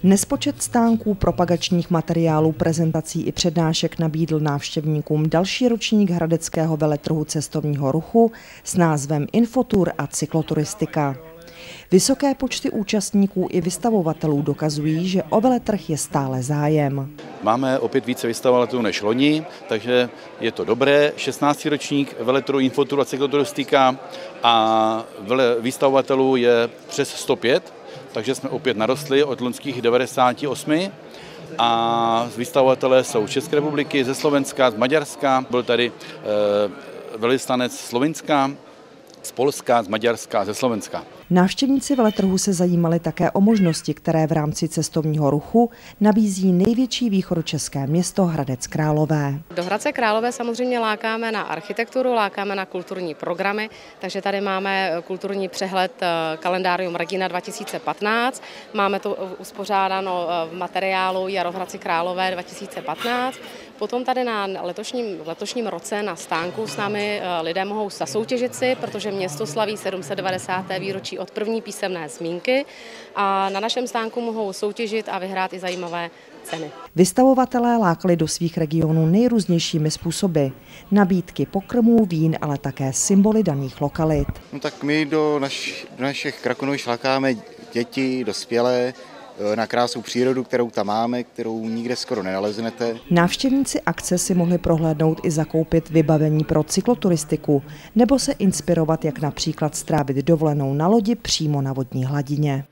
Nespočet stánků, propagačních materiálů, prezentací i přednášek nabídl návštěvníkům další ročník hradeckého veletrhu cestovního ruchu s názvem Infotur a cykloturistika. Vysoké počty účastníků i vystavovatelů dokazují, že o veletrh je stále zájem. Máme opět více vystavovatelů než loni, takže je to dobré. 16. ročník veletrhu Infotur a cykloturistika a vystavovatelů je přes 105, takže jsme opět narostli od loňských 98. A vystavovatelé jsou z České republiky, ze Slovenska, z Maďarska, byl tady velvyslanec Slovinska, z Polska, z Maďarska a ze Slovenska. Návštěvníci veletrhu se zajímali také o možnosti, které v rámci cestovního ruchu nabízí největší východočeské město Hradec Králové. Do Hradce Králové samozřejmě lákáme na architekturu, lákáme na kulturní programy, takže tady máme kulturní přehled kalendárium Regina 2015. Máme to uspořádáno v materiálu Jaro v Hradci Králové 2015. Potom tady na letošním roce na stánku s námi lidé mohou zasoutěžit si, protože město slaví 790. výročí od první písemné zmínky a na našem stánku mohou soutěžit a vyhrát i zajímavé ceny. Vystavovatelé lákali do svých regionů nejrůznějšími způsoby. Nabídky pokrmů, vín, ale také symboly daných lokalit. No tak my do našich Krakonovišť lákáme děti, dospělé, na krásnou přírodu, kterou tam máme, kterou nikde skoro nenaleznete. Návštěvníci akce si mohli prohlédnout i zakoupit vybavení pro cykloturistiku nebo se inspirovat, jak například strávit dovolenou na lodi přímo na vodní hladině.